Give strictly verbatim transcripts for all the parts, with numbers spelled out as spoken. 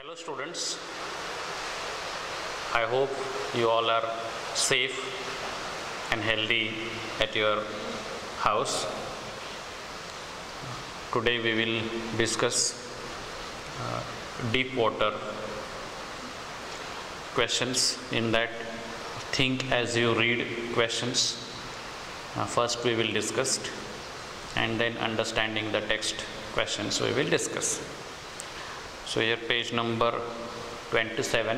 Hello students, I hope you all are safe and healthy at your house. Today we will discuss uh, deep water questions. In that, think as you read questions. Uh, first we will discuss, and then understanding the text questions we will discuss. So here page number twenty-seven.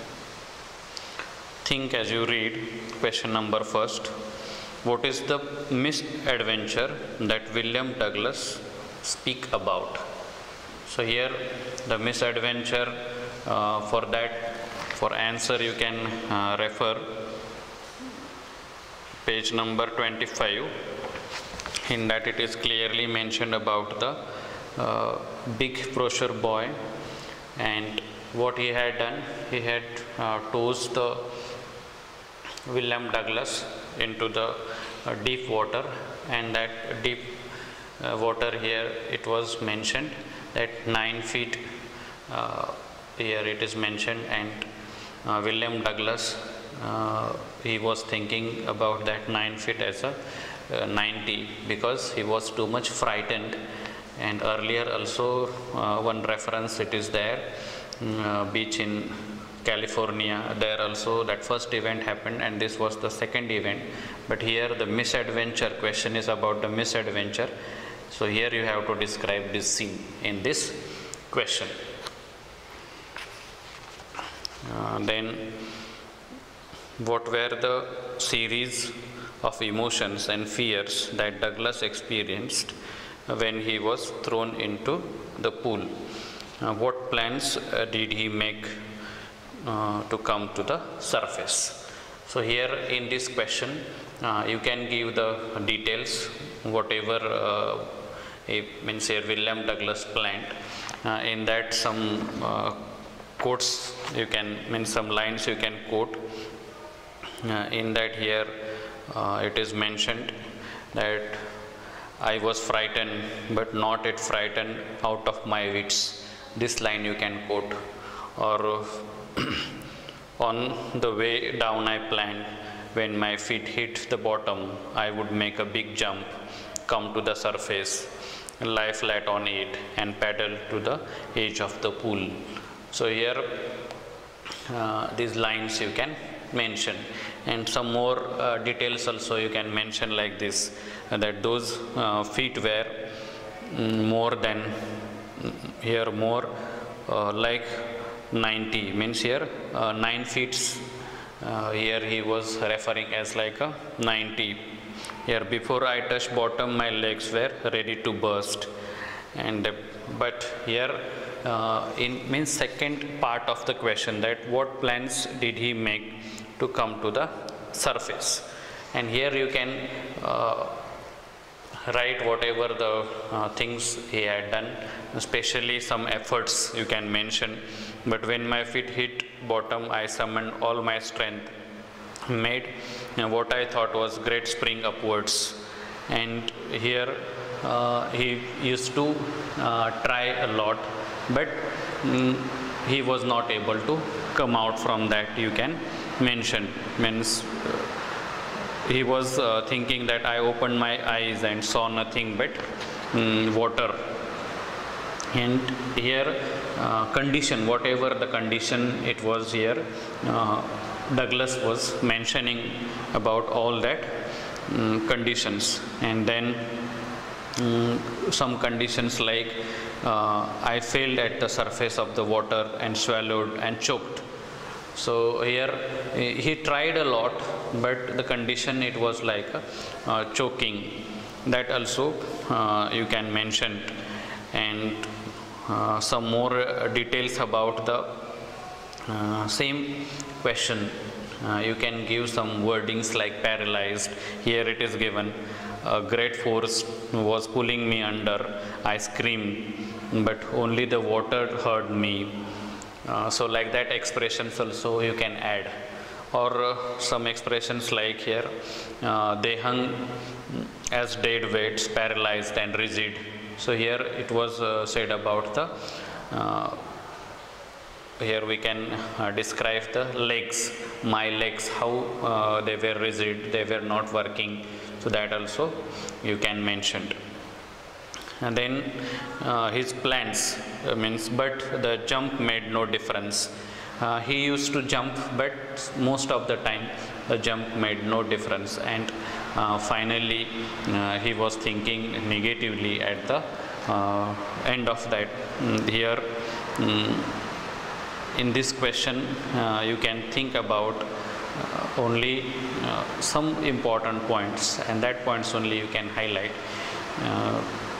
Think as you read. Question number first. What is the misadventure that William Douglas speak about? So here the misadventure, uh, for that, for answer you can uh, refer page number twenty-five. In that it is clearly mentioned about the uh, big brochure boy. And what he had done, he had uh, tossed the William Douglas into the uh, deep water, and that deep uh, water here it was mentioned that nine feet uh, here it is mentioned, and uh, William Douglas uh, he was thinking about that nine feet as a uh, ninety, because he was too much frightened. And earlier also uh, one reference it is there, uh, beach in California, there also that first event happened and this was the second event. But here the misadventure question is about the misadventure. So here you have to describe this scene in this question. Uh, then what were the series of emotions and fears that Douglas experienced when he was thrown into the pool? Uh, what plans uh, did he make uh, to come to the surface? So here in this question uh, you can give the details, whatever uh, it means here William Douglas planned. Uh, in that some uh, quotes you can, mean some lines you can quote. Uh, in that here uh, it is mentioned that I was frightened, but not yet frightened out of my wits. This line you can quote. Or on the way down I planned, when my feet hit the bottom, I would make a big jump, come to the surface, lie flat on it, and paddle to the edge of the pool. So here uh, these lines you can mention, and some more uh, details also you can mention like this, uh, that those uh, feet were mm, more than mm, here more uh, like ninety, means here uh, nine feet, uh, here he was referring as like a ninety. Here before I touched bottom my legs were ready to burst. And uh, but here uh, in means second part of the question, that what plans did he make to come to the surface. And here you can uh, write whatever the uh, things he had done, especially some efforts you can mention. But when my feet hit bottom, I summoned all my strength, made uh, what I thought was great spring upwards. And here uh, he used to uh, try a lot, but mm, he was not able to come out from that, you can mention. Means uh, he was uh, thinking that I opened my eyes and saw nothing but um, water. And here uh, condition, whatever the condition it was here, uh, Douglas was mentioning about all that um, conditions. And then um, some conditions like uh, I failed at the surface of the water and swallowed and choked. So here he tried a lot, but the condition it was like uh, choking. That also uh, you can mention. And uh, some more uh, details about the uh, same question. Uh, you can give some wordings like paralyzed. Here it is given, a great force was pulling me under. I screamed, but only the water heard me. Uh, so like that expressions also you can add. Or uh, some expressions like here, uh, they hung as dead weights, paralyzed and rigid. So here it was uh, said about the uh, here we can uh, describe the legs, my legs, how uh, they were rigid, they were not working. So that also you can mention. And then uh, his plans uh, means, but the jump made no difference. Uh, he used to jump, but most of the time the jump made no difference, and uh, finally uh, he was thinking negatively at the uh, end of that. Mm, here mm, in this question uh, you can think about uh, only uh, some important points, and that points only you can highlight. Uh,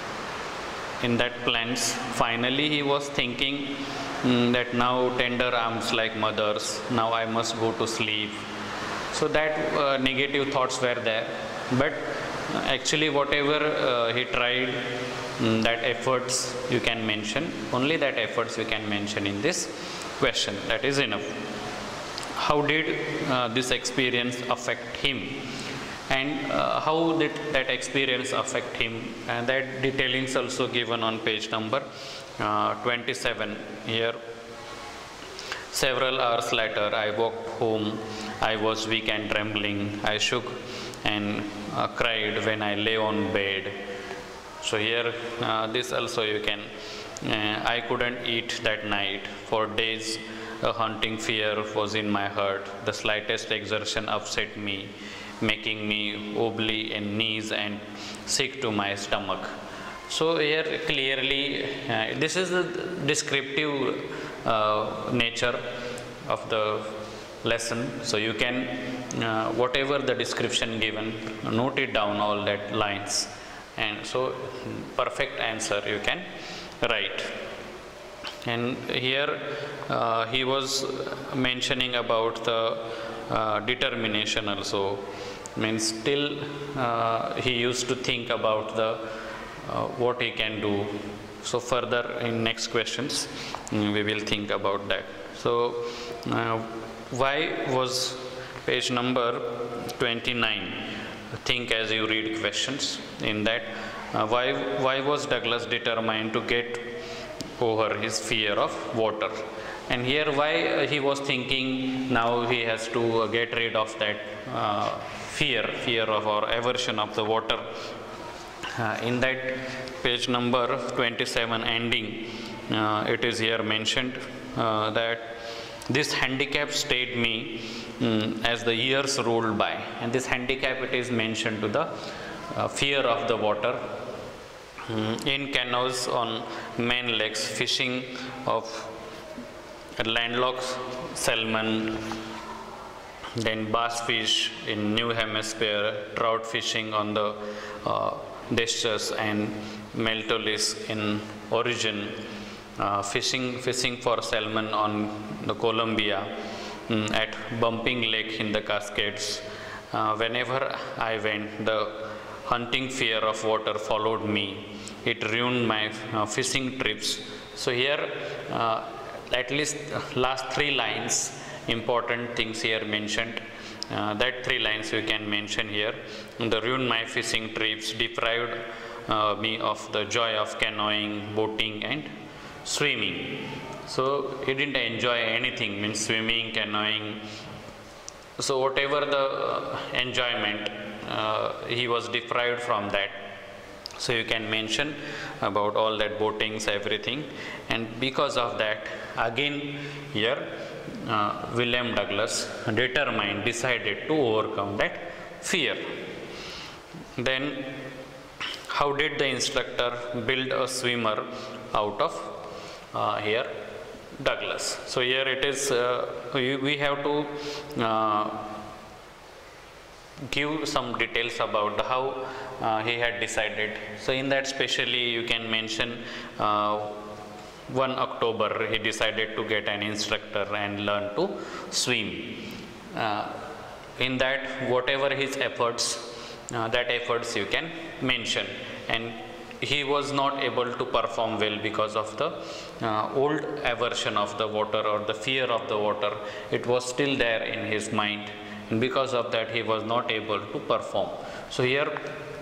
in that plans, finally he was thinking mm, that now tender arms like mothers, now I must go to sleep. So that uh, negative thoughts were there, but uh, actually whatever uh, he tried, mm, that efforts you can mention, only that efforts you can mention in this question, that is enough. How did uh, this experience affect him, and uh, how did that experience affect him, and that detailing is also given on page number uh, twenty-seven. Here, several hours later I walked home. I was weak and trembling. I shook and uh, cried when I lay on bed. So here uh, this also you can uh, I couldn't eat that night. For days a haunting fear was in my heart. The slightest exertion upset me, making me wobbly in knees and sick to my stomach. So here clearly uh, this is the descriptive uh, nature of the lesson. So you can uh, whatever the description given, note it down all that lines, and so perfect answer you can write. And here uh, he was mentioning about the uh, determination also, means still uh, he used to think about the uh, what he can do. So further in next questions um, we will think about that. So uh, why was page number twenty-nine, think as you read questions in that, uh, why why was Douglas determined to get over his fear of water? And here why he was thinking now he has to uh, get rid of that uh, fear fear of or aversion of the water. Uh, in that page number twenty-seven ending, uh, it is here mentioned uh, that this handicap stayed me um, as the years rolled by, and this handicap it is mentioned to the uh, fear of the water. Um, in canoes on main lakes, fishing of landlocked salmon, then bass fish in New Hemisphere, trout fishing on the uh, Deschutes and Meltolis in origin, uh, fishing fishing for salmon on the Columbia, um, at Bumping Lake in the Cascades. Uh, whenever I went, the hunting fear of water followed me. It ruined my uh, fishing trips. So here uh, at least last three lines, important things here mentioned. Uh, that three lines you can mention here. The ruined my fishing trips, deprived uh, me of the joy of canoeing, boating and swimming. So he didn't enjoy anything, means swimming, canoeing. So whatever the uh, enjoyment, uh, he was deprived from that. So you can mention about all that boatings, everything, and because of that, again here uh, William Douglas determined, decided to overcome that fear. Then how did the instructor build a swimmer out of uh, here Douglas? So here it is, uh, we, we have to uh, give some details about how uh, he had decided. So in that specially you can mention uh, one October he decided to get an instructor and learn to swim. Uh, in that whatever his efforts, uh, that efforts you can mention, and he was not able to perform well because of the uh, old aversion of the water or the fear of the water. It was still there in his mind, and because of that he was not able to perform. So here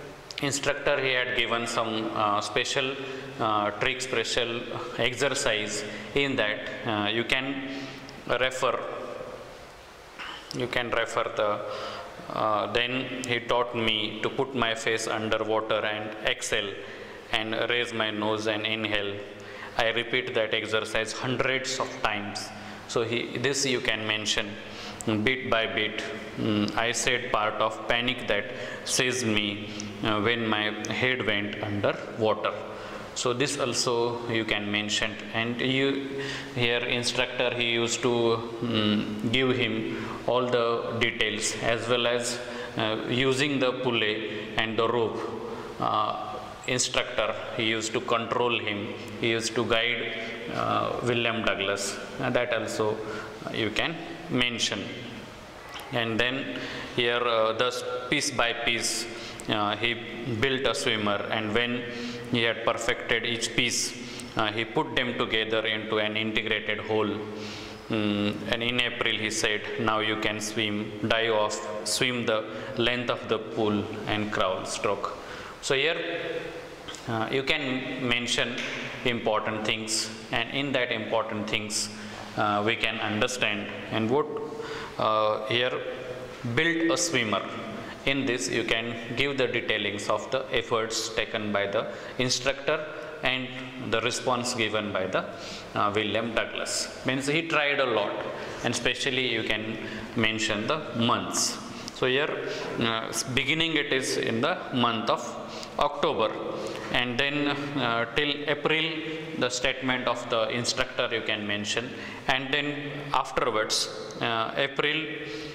instructor, he had given some uh, special uh, trick, special exercise. In that uh, you can refer, you can refer the, uh, then he taught me to put my face under water and exhale and raise my nose and inhale. I repeat that exercise hundreds of times. So he, this you can mention bit by bit. Mm, I said part of panic that seized me uh, when my head went under water. So this also you can mention. And you, here instructor, he used to um, give him all the details, as well as uh, using the pulley and the rope. Uh, instructor, he used to control him, he used to guide uh, William Douglas. Uh, that also uh, you can mention. And then here uh, thus piece by piece uh, he built a swimmer, and when he had perfected each piece, uh, he put them together into an integrated whole. Mm, and in April he said, now you can swim, dive off, swim the length of the pool and crawl stroke. So here uh, you can mention important things, and in that important things uh, we can understand. And what uh, here build a swimmer. In this you can give the detailings of the efforts taken by the instructor and the response given by the uh, William Douglas. Means he tried a lot, and especially you can mention the months. So here uh, beginning it is in the month of October, and then uh, till April the statement of the instructor you can mention, and then afterwards uh, April,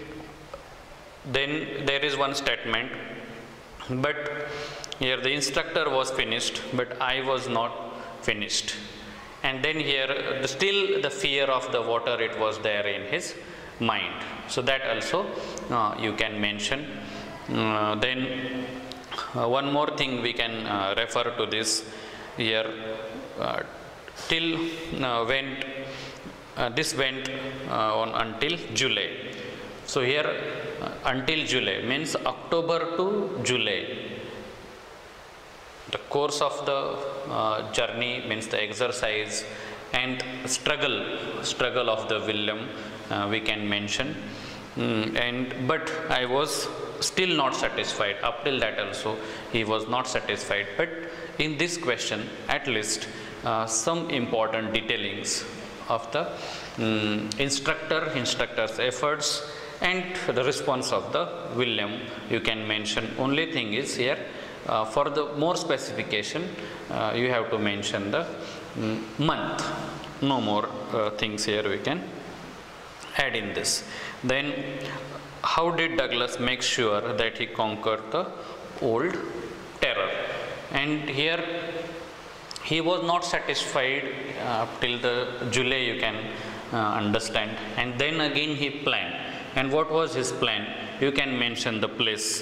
then there is one statement, but here the instructor was finished, but I was not finished. And then here the, still the fear of the water, it was there in his mind. So that also uh, you can mention. Uh, then uh, one more thing we can uh, refer to this here, uh, till uh, went uh, this went uh, on until July. So here uh, until July means October to July. The course of the uh, journey means the exercise and struggle, struggle of the William uh, we can mention. Mm, and but I was still not satisfied. Up till that also he was not satisfied. But in this question, at least uh, some important detailings of the um, instructor, instructor's efforts, and the response of the William you can mention. Only thing is here, uh, for the more specification, uh, you have to mention the um, month. No more uh, things here we can add in this. Then how did Douglas make sure that he conquered the old terror? And here he was not satisfied uh, till the July you can uh, understand, and then again he planned. And what was his plan? You can mention the place.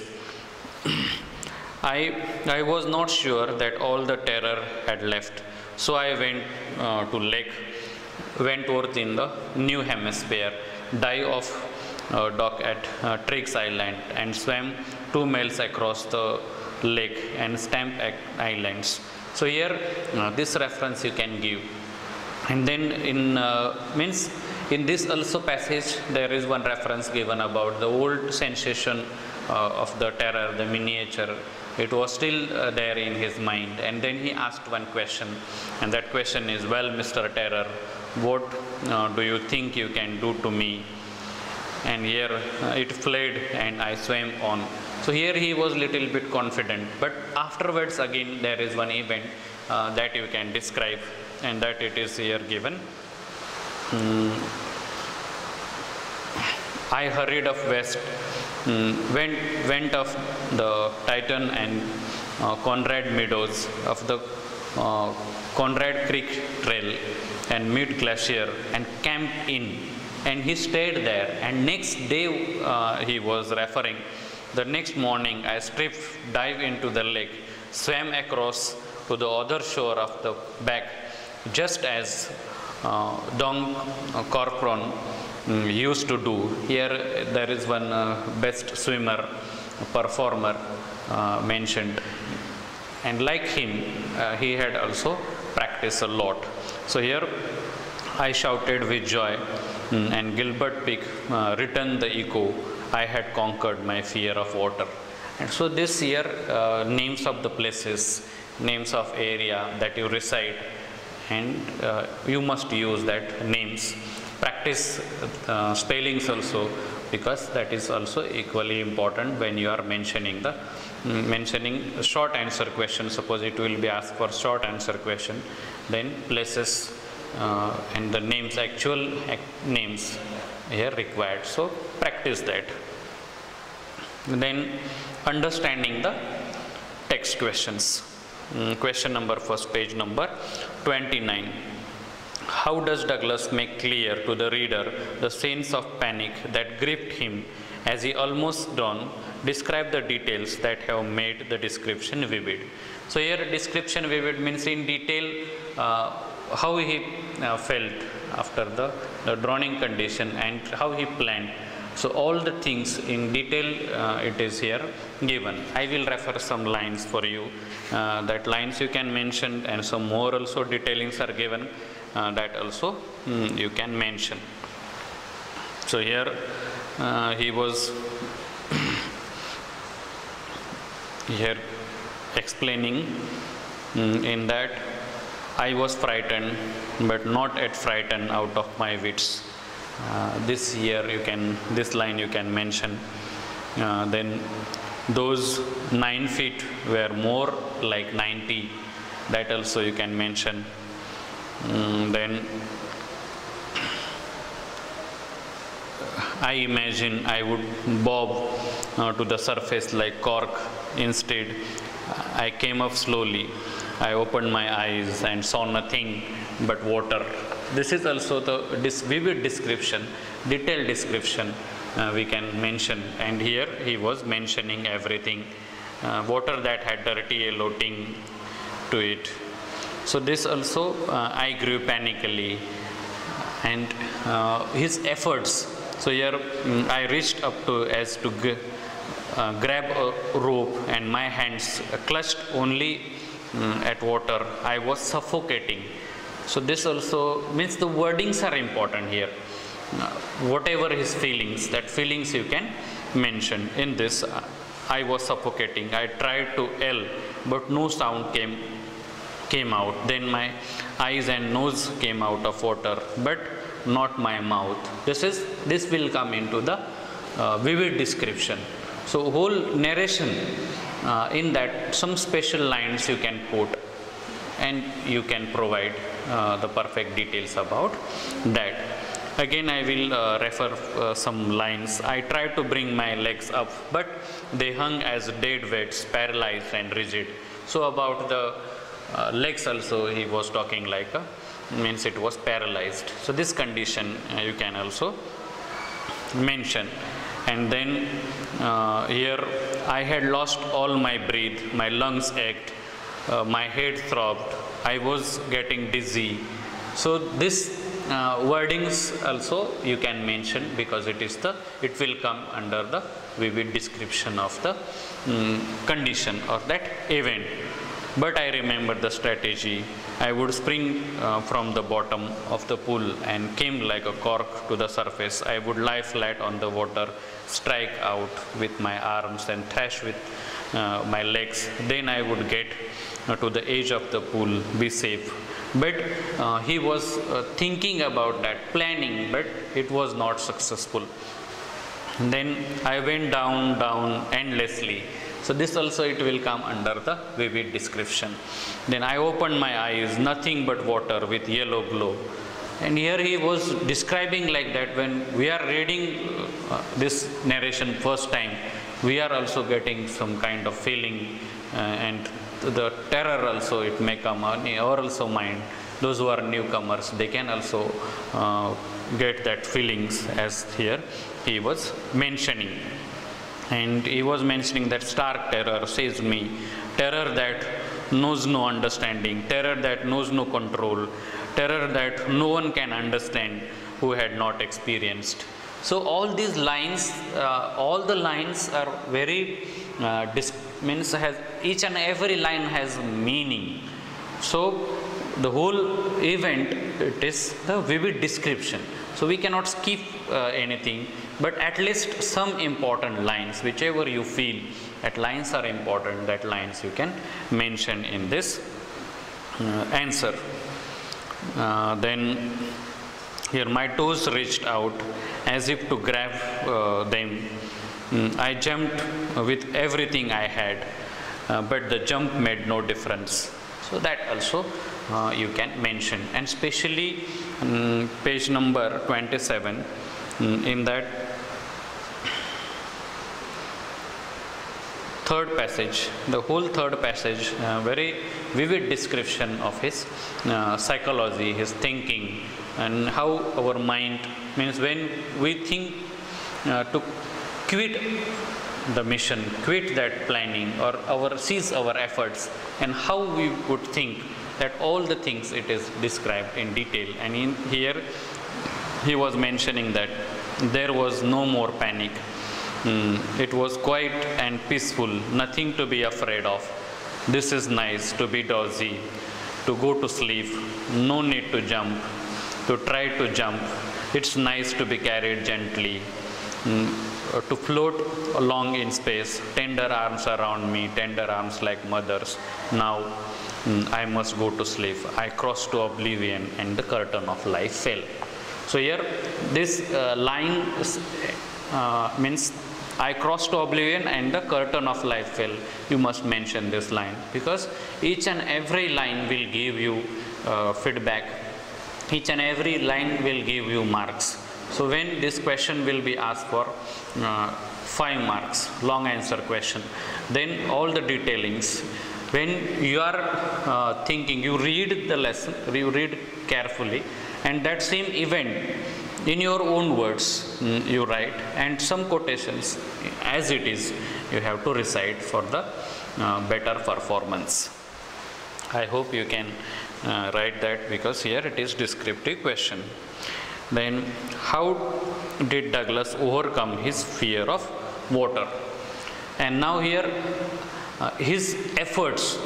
I, I was not sure that all the terror had left, so I went uh, to Lake Wentworth in the New Hampshire, dive off uh, dock at uh, Triggs Island, and swam two miles across the lake and Stamp Islands. So here uh, this reference you can give. And then in uh, means in this also passage there is one reference given about the old sensation uh, of the terror, the miniature. It was still uh, there in his mind, and then he asked one question, and that question is, well, Mister Terror, what uh, do you think you can do to me? And here uh, it fled and I swam on. So here he was little bit confident, but afterwards again there is one event uh, that you can describe, and that it is here given. Mm. I hurried up west, mm, went, went off the Titan and uh, Conrad Meadows of the uh, Conrad Creek Trail and Mid Glacier and camped in, and he stayed there. And next day uh, he was referring, the next morning I stripped, dive into the lake, swam across to the other shore of the back, just as uh, Dong uh, Corcoran um, used to do. Here there is one uh, best swimmer, performer uh, mentioned. and like him, uh, he had also practiced a lot. So here I shouted with joy, mm, and Gilbert Pick uh, returned the echo, I had conquered my fear of water. And so this here, uh, names of the places, names of area that you reside, and uh, you must use that names. Practice uh, spellings also, because that is also equally important when you are mentioning the mm, mentioning short answer question. Suppose it will be asked for short answer question, then places uh, and the names, actual ac names here required. So practice that. Then understanding the text questions. Mm, question number first, page number twenty-nine. How does Douglas make clear to the reader the sense of panic that gripped him as he almost dawned? Describe the details that have made the description vivid. So here description vivid means in detail uh, how he uh, felt after the, the drowning condition and how he planned. So all the things in detail uh, it is here given. I will refer some lines for you. Uh, that lines you can mention, and some more also detailings are given. Uh, that also mm, you can mention. So here uh, he was here explaining mm, in that I was frightened, but not yet frightened out of my wits. Uh, this here you can, this line you can mention. Uh, then those nine feet were more like ninety. That also you can mention. Mm, then I imagine I would bob uh, to the surface like cork. Instead, I came up slowly. I opened my eyes and saw nothing but water. This is also the this vivid description, detailed description uh, we can mention. And here he was mentioning everything. Uh, water that had dirty yellow ting to it. So this also uh, I grew panically, and uh, his efforts. So here um, I reached up to as to g uh, grab a rope, and my hands clutched only um, at water. I was suffocating. So this also means the wordings are important here. Uh, whatever his feelings, that feelings you can mention in this. Uh, I was suffocating. I tried to yell, but no sound came. came out. Then my eyes and nose came out of water, but not my mouth. This is this will come into the uh, vivid description. So whole narration uh, in that, some special lines you can put, and you can provide uh, the perfect details about that. Again I will uh, refer uh, some lines. I tried to bring my legs up, but they hung as dead weights, paralyzed and rigid. So about the Uh, legs also he was talking like a, means it was paralyzed. So this condition uh, you can also mention. And then uh, here I had lost all my breath, my lungs ached, uh, my head throbbed, I was getting dizzy. So this uh, wordings also you can mention, because it is the it will come under the vivid description of the um, condition or that event. But I remember the strategy. I would spring uh, from the bottom of the pool and came like a cork to the surface. I would lie flat on the water, strike out with my arms and thrash with uh, my legs. Then I would get uh, to the edge of the pool, be safe. But uh, he was uh, thinking about that, planning, but it was not successful. And then I went down, down endlessly. So this also it will come under the vivid description. Then I opened my eyes, nothing but water with yellow glow. And here he was describing like that. When we are reading uh, this narration first time, we are also getting some kind of feeling, uh, and the terror also it may come on our also mind. Those who are newcomers, they can also uh, get that feelings, as here he was mentioning. And he was mentioning that stark terror seized me, terror that knows no understanding, terror that knows no control, terror that no one can understand who had not experienced. So all these lines, uh, all the lines are very uh, dis means has each and every line has meaning. So the whole event, it is the vivid description. So we cannot skip uh, anything, but at least some important lines, whichever you feel that lines are important, that lines you can mention in this uh, answer. Uh, then here, my toes reached out as if to grab uh, them. Mm, I jumped with everything I had, uh, but the jump made no difference. So that also uh, you can mention, and especially um, page number twenty-seven, um, in that third passage, the whole third passage, uh, very vivid description of his uh, psychology, his thinking, and how our mind, means when we think uh, to quit the mission, quit that planning, or our cease our efforts, and how we would think that all the things it is described in detail. And in here he was mentioning that there was no more panic. Mm, it was quiet and peaceful, nothing to be afraid of. This is nice, to be dozy, to go to sleep, no need to jump, to try to jump. It's nice to be carried gently, mm, to float along in space, tender arms around me, tender arms like mothers. Now mm, I must go to sleep. I crossed to oblivion and the curtain of life fell. So here this uh, line uh, means I crossed to oblivion and the curtain of life fell. You must mention this line, because each and every line will give you uh, feedback. Each and every line will give you marks. So when this question will be asked for uh, five marks, long answer question, then all the detailings, when you are uh, thinking, you read the lesson, you read carefully, and that same event in your own words mm, you write, and some quotations as it is you have to recite for the uh, better performance. I hope you can uh, write that, because here it is descriptive question. Then how did Douglas overcome his fear of water? And now here uh, his efforts,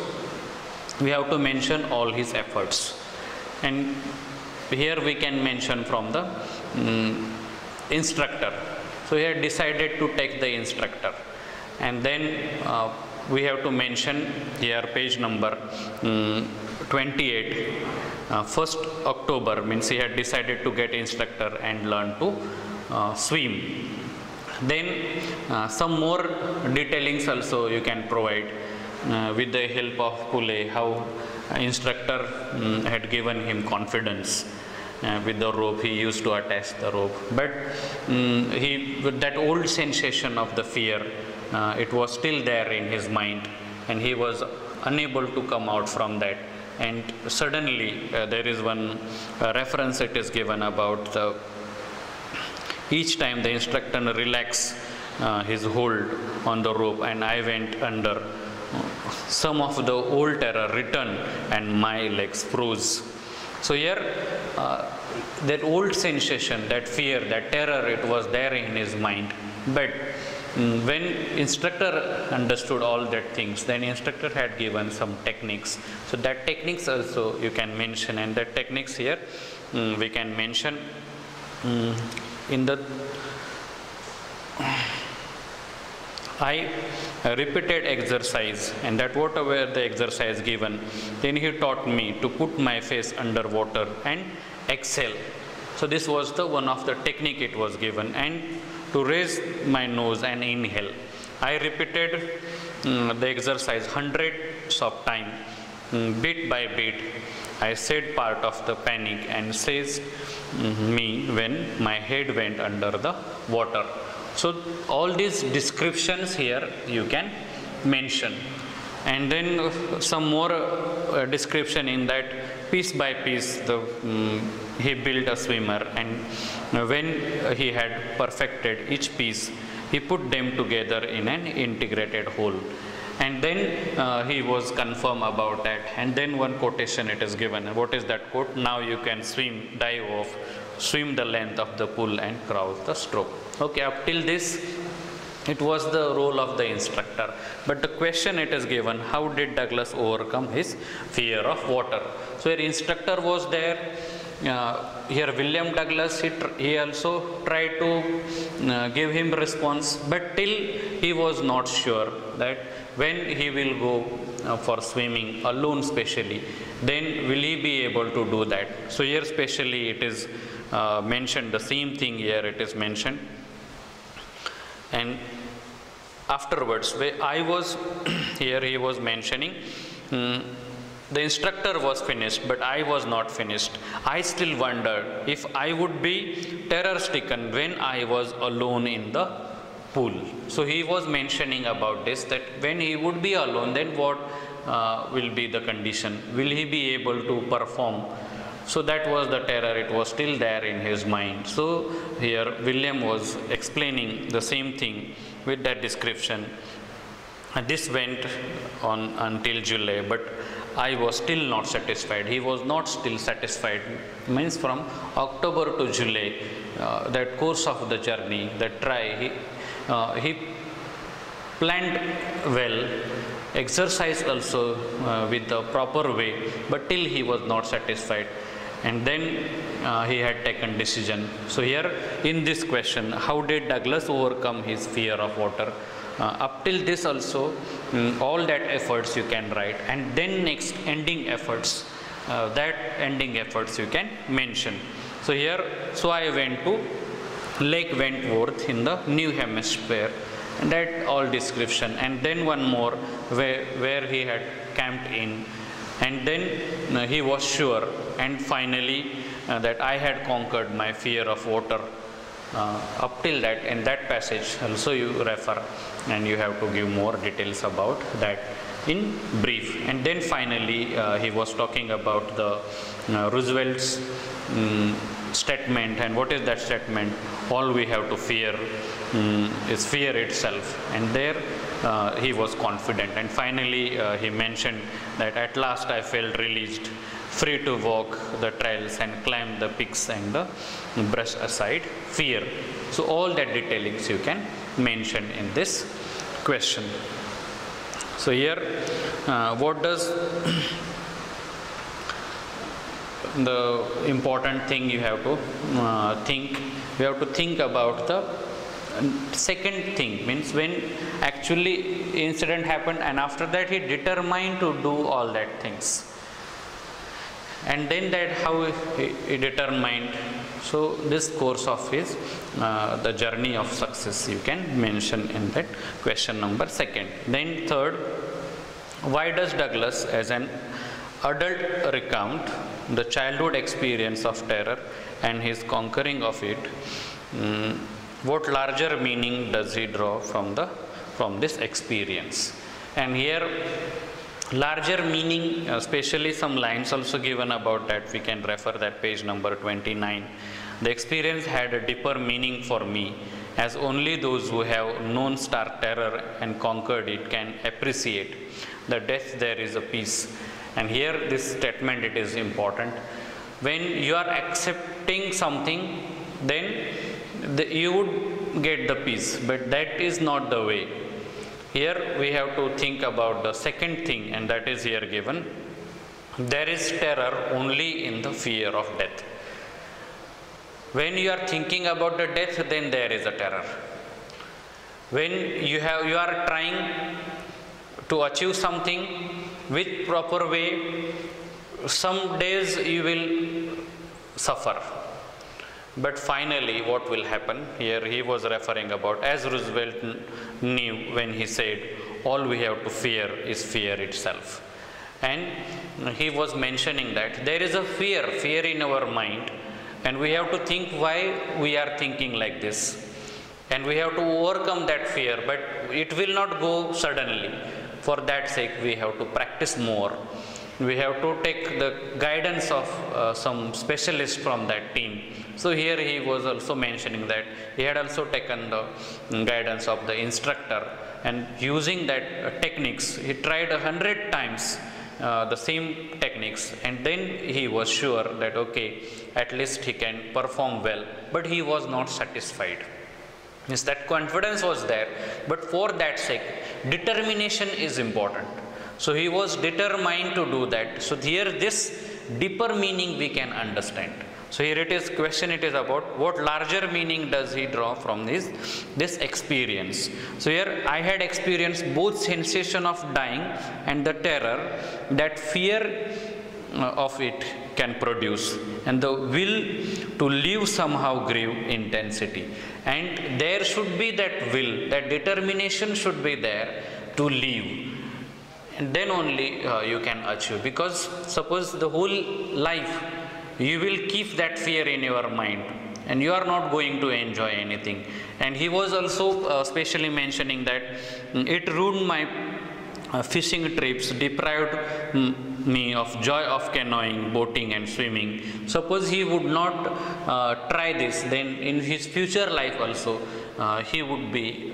we have to mention all his efforts, and here we can mention from the um, instructor. So he had decided to take the instructor, and then uh, we have to mention here page number um, twenty-eight, uh, first October, means he had decided to get instructor and learn to uh, swim. Then uh, some more detailings also you can provide uh, with the help of Pule, how instructor um, had given him confidence. Uh, with the rope, he used to attach the rope, but um, he, with that old sensation of the fear, uh, it was still there in his mind, and he was unable to come out from that. And suddenly uh, there is one uh, reference it is given about the, each time the instructor relaxed uh, his hold on the rope and I went under, some of the old terror returned and my legs froze. So here uh, that old sensation, that fear, that terror, it was there in his mind. But mm, when instructor understood all that things, then instructor had given some techniques. So that techniques also you can mention, and that techniques here mm, we can mention mm, in the I repeated exercise, and that whatever the exercise given, then he taught me to put my face under water and exhale. So this was the one of the technique it was given, and to raise my nose and inhale. I repeated um, the exercise hundreds of time, um, bit by bit. I said part of the panic and seized um, me when my head went under the water. So all these descriptions here you can mention, and then some more uh, description in that piece by piece the um, he built a swimmer, and when he had perfected each piece, he put them together in an integrated whole, and then uh, he was confirm about that. And then one quotation it is given. What is that quote? Now you can swim, dive off, swim the length of the pool and cross the stroke. Okay, up till this It was the role of the instructor. But the question it is given, how did Douglas overcome his fear of water? So your instructor was there. Uh, here William Douglas, he, tr he also tried to uh, give him response, but till he was not sure that when he will go uh, for swimming alone specially, then will he be able to do that. So here specially it is uh, mentioned, the same thing here it is mentioned. And afterwards, where I was here he was mentioning, um, the instructor was finished, but I was not finished. I still wondered if I would be terror stricken when I was alone in the pool. So he was mentioning about this, that when he would be alone, then what uh, will be the condition? Will he be able to perform? So that was the terror, it was still there in his mind. So here William was explaining the same thing with that description. And this went on until July, but I was still not satisfied. He was not still satisfied. Means from October to July, uh, that course of the journey, that try, he, uh, he planned well, exercised also uh, with the proper way, but till he was not satisfied. And then uh, he had taken decision. So here in this question, how did Douglas overcome his fear of water? Uh, up till this also, um, all that efforts you can write, and then next ending efforts, uh, that ending efforts you can mention. So here, so I went to Lake Wentworth in the New Hampshire, and that all description, and then one more where, where he had camped in, and then uh, he was sure, and finally uh, that I had conquered my fear of water. Uh, up till that, in that passage also you refer, and you have to give more details about that in brief. And then finally uh, he was talking about the uh, Roosevelt's um, statement, and what is that statement? All we have to fear um, is fear itself. And there uh, he was confident, and finally uh, he mentioned that at last I felt released, free to walk the trails and climb the peaks and the brush aside fear. So all that detailings you can mention in this question. So here uh, what does the important thing you have to uh, think, we have to think about the second thing, means when actually incident happened, and after that he determined to do all that things. And then that how he, he determined. So this course of his, uh, the journey of success you can mention in that question number second. Then third, why does Douglas as an adult recount the childhood experience of terror and his conquering of it? Um, what larger meaning does he draw from the from this experience? And here larger meaning, especially some lines also given about that, we can refer that page number twenty-nine. The experience had a deeper meaning for me, as only those who have known stark terror and conquered it can appreciate. The death there is a peace. And here this statement, it is important. When you are accepting something, then the, you would get the peace, but that is not the way. Here we have to think about the second thing, and that is here given. There is terror only in the fear of death. When you are thinking about the death, then there is a terror. When you have you are trying to achieve something with proper way, some days you will suffer. But finally, what will happen? Here he was referring about, as Roosevelt knew when he said, all we have to fear is fear itself. And he was mentioning that there is a fear, fear in our mind, and we have to think why we are thinking like this. And we have to overcome that fear, but it will not go suddenly. For that sake, we have to practice more. We have to take the guidance of uh, some specialists from that team. So here he was also mentioning that he had also taken the guidance of the instructor, and using that uh, techniques, he tried a hundred times uh, the same techniques, and then he was sure that okay, at least he can perform well, but he was not satisfied. Means that confidence was there, but for that sake, determination is important. So he was determined to do that. So here this deeper meaning we can understand. So here it is question it is about what larger meaning does he draw from this this experience. So here I had experienced both sensation of dying and the terror that fear of it can produce, and the will to live somehow grew intensity. And there should be that will, that determination should be there to live, and then only uh, you can achieve. Because suppose the whole life you will keep that fear in your mind and you are not going to enjoy anything. And he was also uh, specially mentioning that mm, it ruined my uh, fishing trips, deprived mm, me of joy of canoeing, boating and swimming. Suppose he would not uh, try this, then in his future life also uh, he would be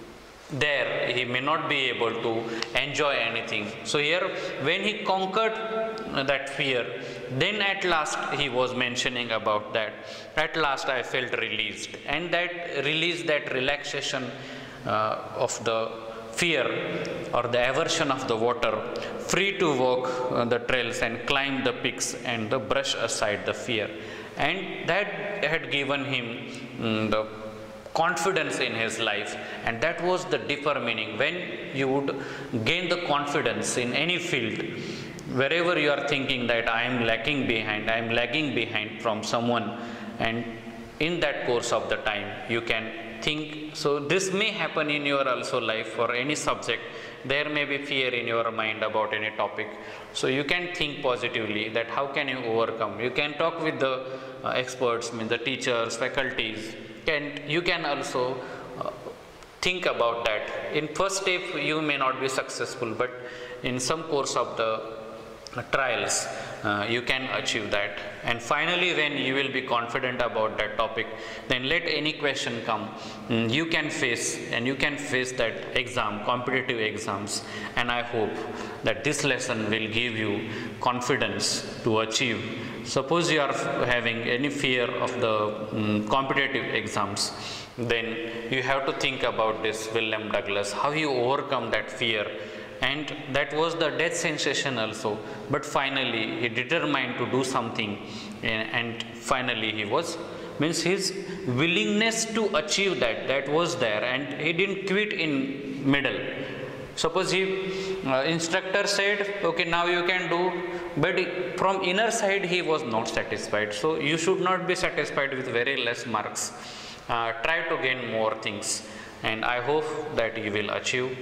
there, he may not be able to enjoy anything. So here when he conquered that fear, then at last he was mentioning about that, at last I felt released, and that release, that relaxation uh, of the fear or the aversion of the water, free to walk uh, the trails and climb the peaks and the brush aside the fear. And that had given him um, the confidence in his life, and that was the deeper meaning. When you would gain the confidence in any field, wherever you are thinking that I am lacking behind, I am lagging behind from someone, and in that course of the time you can think. So this may happen in your also life for any subject. There may be fear in your mind about any topic, so you can think positively that how can you overcome. You can talk with the uh, experts, I mean the teachers, faculties, and you can also uh, think about that. In first step you may not be successful, but in some course of the uh, trials uh, you can achieve that. And finally when you will be confident about that topic, then let any question come, mm, you can face, and you can face that exam, competitive exams. And I hope that this lesson will give you confidence to achieve. Suppose you are having any fear of the um, competitive exams, then you have to think about this William Douglas, how he overcome that fear. And that was the death sensation also, but finally he determined to do something, and, and finally he was, means his willingness to achieve that, that was there, and he didn't quit in middle. Suppose he uh, instructor said okay now you can do, but from inner side he was not satisfied. So you should not be satisfied with very less marks, uh, try to gain more things, and I hope that you will achieve.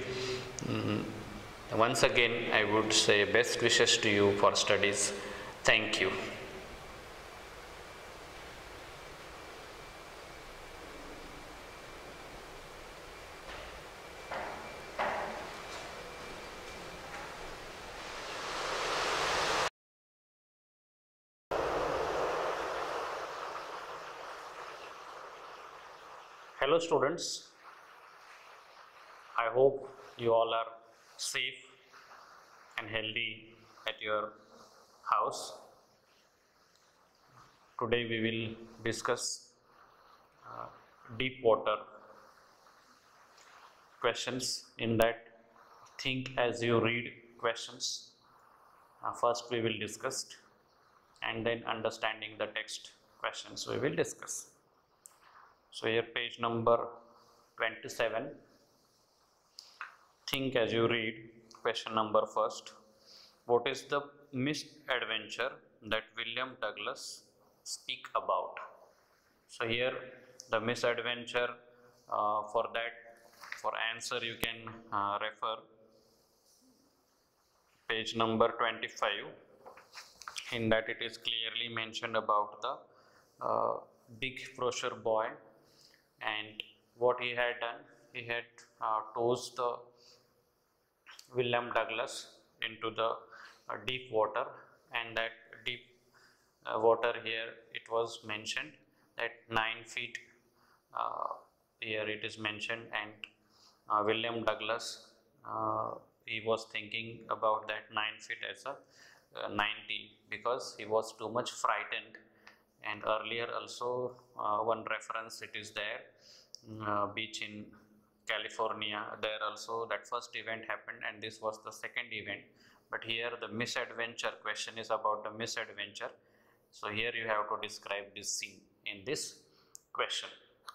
Mm. Once again I would say best wishes to you for studies. Thank you. Hello students, I hope you all are safe and healthy at your house. Today we will discuss uh, deep water questions. In that, think as you read questions. Uh, first we will discuss, and then understanding the text questions we will discuss. So here page number twenty-seven. Think as you read. Question number first. What is the misadventure that William Douglas speak about? So here the misadventure, uh, for that, for answer you can uh, refer page number twenty-five. In that it is clearly mentioned about the uh, big brochure boy, and what he had done, he had uh, tossed the William Douglas into the uh, deep water, and that deep uh, water here it was mentioned that nine feet uh, here it is mentioned, and uh, William Douglas uh, he was thinking about that nine feet as a uh, ninety, because he was too much frightened, and earlier also uh, one reference it is there, uh, beach in California. There also that first event happened and this was the second event, but here the misadventure question is about the misadventure. So here you have to describe this scene in this question.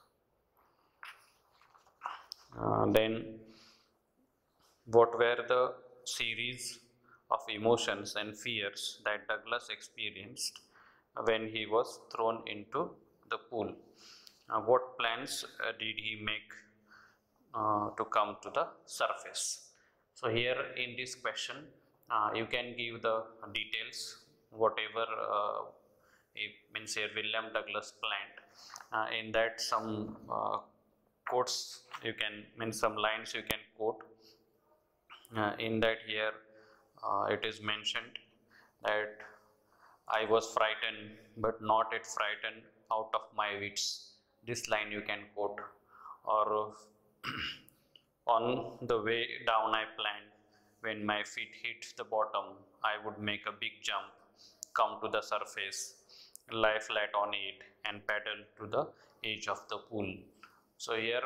Uh, then what were the series of emotions and fears that Douglas experienced when he was thrown into the pool? Uh, what plans uh, did he make uh, to come to the surface? So here in this question uh, you can give the details whatever uh, it means here William Douglas planned. Uh, in that some uh, quotes you can mean some lines you can quote. Uh, in that here uh, it is mentioned that I was frightened but not yet frightened out of my wits. This line you can quote. Or on the way down I planned, when my feet hit the bottom I would make a big jump, come to the surface, lie flat on it and paddle to the edge of the pool. So here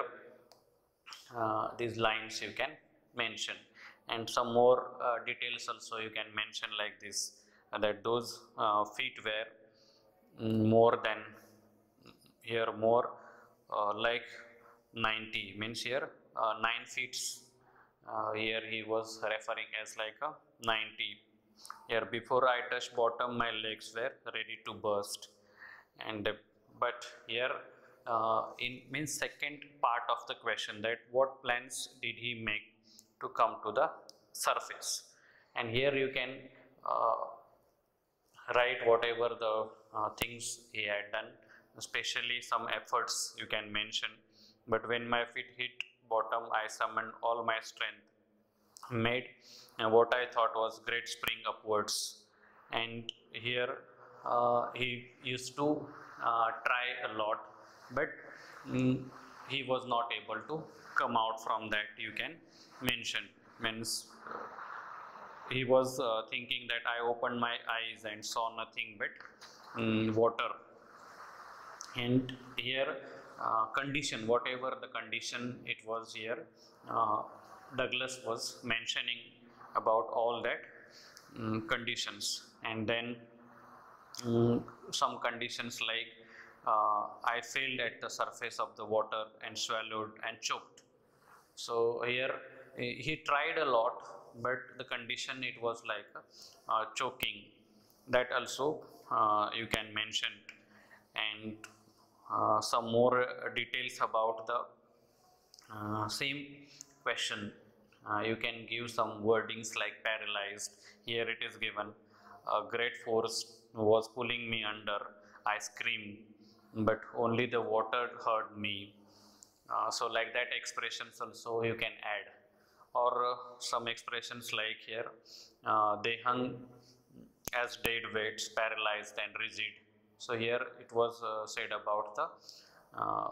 uh, these lines you can mention, and some more uh, details also you can mention like this, uh, that those uh, feet were more than here more uh, like ninety, means here uh, nine feet, uh, here he was referring as like a ninety. Here before I touched bottom my legs were ready to burst, and uh, but here uh, in means second part of the question, that what plans did he make to come to the surface, and here you can uh, write whatever the uh, things he had done, especially some efforts you can mention. But when my feet hit bottom I summoned all my strength, made uh, what I thought was great spring upwards. And here uh, he used to uh, try a lot, but mm, he was not able to come out from that, you can mention. Means he was uh, thinking that I opened my eyes and saw nothing but mm, water. And here uh, condition, whatever the condition it was here, uh, Douglas was mentioning about all that um, conditions. And then um, some conditions like uh, I failed at the surface of the water and swallowed and choked. So here he tried a lot, but the condition it was like uh, choking. That also uh, you can mention. And uh, some more details about the uh, same question, uh, you can give some wordings like paralyzed. Here it is given, a great force was pulling me under, I screamed but only the water heard me. Uh, so like that expressions also you can add. Or uh, some expressions like here, uh, they hung as dead weights, paralyzed and rigid. So here it was uh, said about the uh,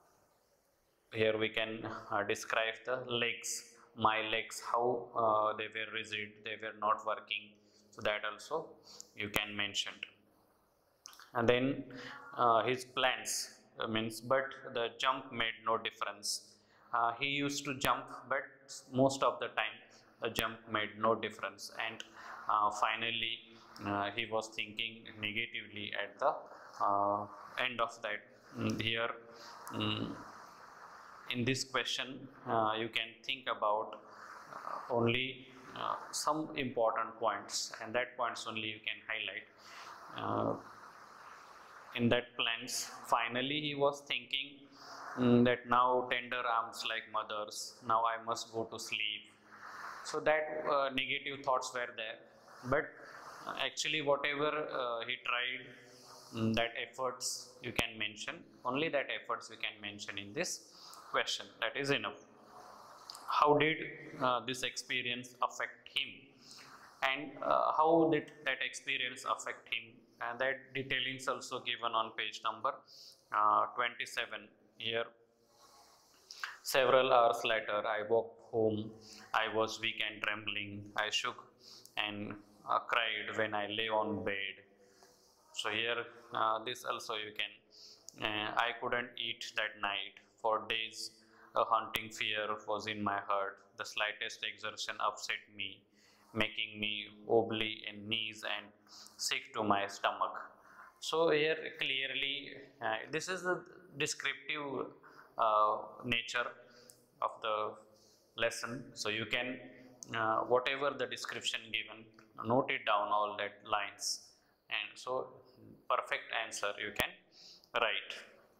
here we can uh, describe the legs, my legs, how uh, they were rigid, they were not working. So that also you can mention. And then uh, his plans uh, means, but the jump made no difference. Uh, he used to jump, but most of the time the jump made no difference. And uh, finally uh, he was thinking negatively at the uh, end of that. Mm, here mm, in this question uh, you can think about uh, only uh, some important points, and that points only you can highlight. Uh, in that plans finally he was thinking mm, that now tender arms like mothers, now I must go to sleep. So that uh, negative thoughts were there, but uh, actually whatever uh, he tried, mm, that efforts you can mention, only that efforts you can mention in this question, that is enough. How did uh, this experience affect him, and uh, how did that experience affect him, and that detailing is also given on page number uh, twenty-seven. Here, several hours later I walked home, I was weak and trembling, I shook and uh, cried when I lay on bed. So here uh, this also you can, uh, I couldn't eat that night. For days a haunting fear was in my heart. The slightest exertion upset me, making me wobbly in knees and sick to my stomach. So here clearly, uh, this is the descriptive uh, nature of the lesson. So you can, uh, whatever the description given, note it down all that lines, and so perfect answer you can write.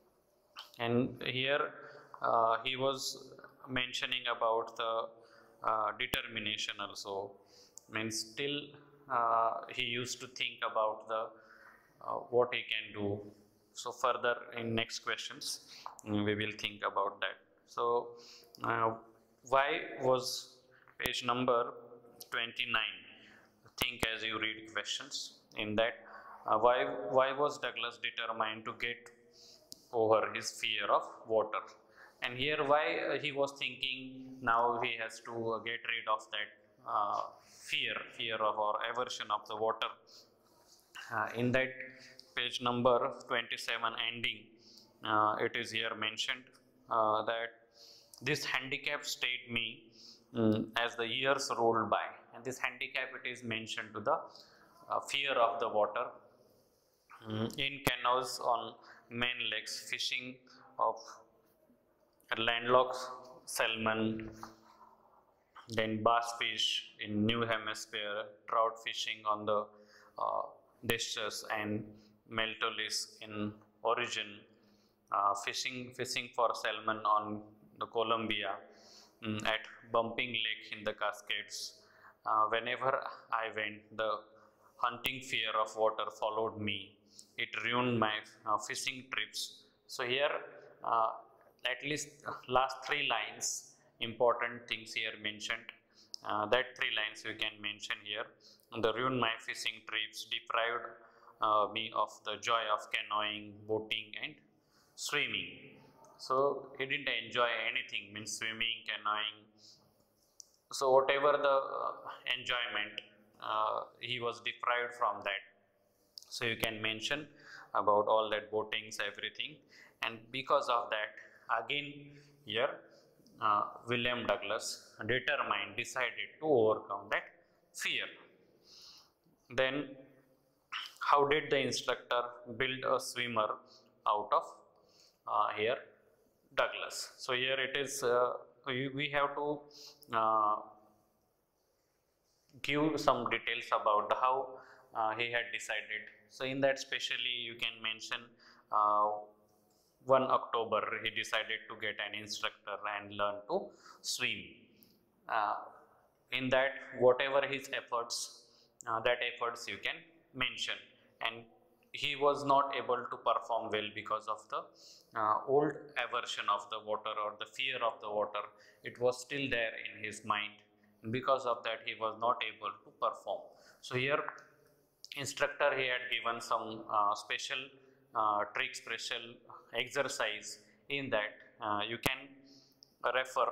And here uh, he was mentioning about the uh, determination also, means still uh, he used to think about the uh, what he can do. So further in next questions mm, we will think about that. So uh, why was page number twenty-nine, think as you read questions in that, uh, why why was Douglas determined to get over his fear of water? And here why uh, he was thinking now he has to uh, get rid of that uh, fear fear of or aversion of the water. Uh, in that page number twenty-seven ending, uh, it is here mentioned uh, that this handicap stayed me um, as the years rolled by, and this handicap it is mentioned to the uh, fear of the water. Mm, in canoes on main lakes, fishing of landlocked salmon, then bass fish in New Hemisphere, trout fishing on the uh, Deschutes and Meltolis in origin, uh, fishing fishing for salmon on the Columbia, mm, at Bumping Lake in the Cascades. Uh, whenever I went, the hunting fear of water followed me. It ruined my uh, fishing trips. So here, uh, at least last three lines, important things here mentioned. Uh, that three lines you can mention here. The ruined my fishing trips, deprived uh, me of the joy of canoeing, boating, and swimming. So he didn't enjoy anything, means swimming, canoeing. So whatever the uh, enjoyment, uh, he was deprived from that. So you can mention about all that boatings, everything, and because of that, again here uh, William Douglas determined, decided to overcome that fear. Then how did the instructor build a swimmer out of uh, here Douglas? So here it is, uh, we, we have to uh, give some details about how uh, he had decided. So in that specially you can mention uh, one October he decided to get an instructor and learn to swim. Uh, in that whatever his efforts, uh, that efforts you can mention, and he was not able to perform well because of the uh, old aversion of the water or the fear of the water. It was still there in his mind. Because of that he was not able to perform. So here instructor he had given some uh, special uh, trick, special exercise in that uh, you can refer